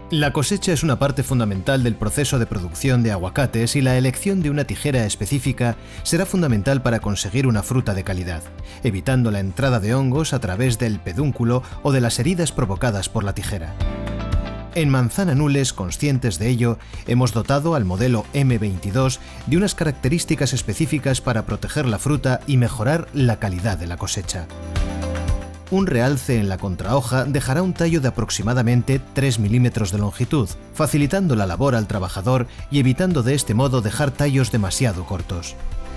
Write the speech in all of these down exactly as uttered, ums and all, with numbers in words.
La cosecha es una parte fundamental del proceso de producción de aguacates y la elección de una tijera específica será fundamental para conseguir una fruta de calidad, evitando la entrada de hongos a través del pedúnculo o de las heridas provocadas por la tijera. En Manzana Nules, conscientes de ello, hemos dotado al modelo eme veintidós de unas características específicas para proteger la fruta y mejorar la calidad de la cosecha. Un realce en la contrahoja dejará un tallo de aproximadamente tres milímetros de longitud, facilitando la labor al trabajador y evitando de este modo dejar tallos demasiado cortos.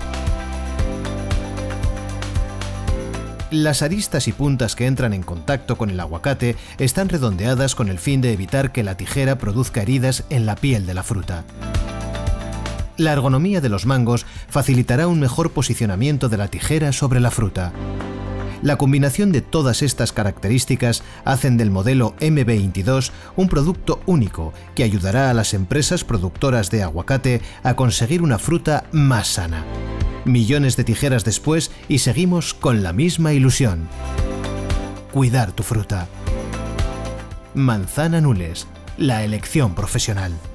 Las aristas y puntas que entran en contacto con el aguacate están redondeadas con el fin de evitar que la tijera produzca heridas en la piel de la fruta. La ergonomía de los mangos facilitará un mejor posicionamiento de la tijera sobre la fruta. La combinación de todas estas características hacen del modelo eme veintidós un producto único que ayudará a las empresas productoras de aguacate a conseguir una fruta más sana. Millones de tijeras después y seguimos con la misma ilusión: cuidar tu fruta. Manzana Nules, la elección profesional.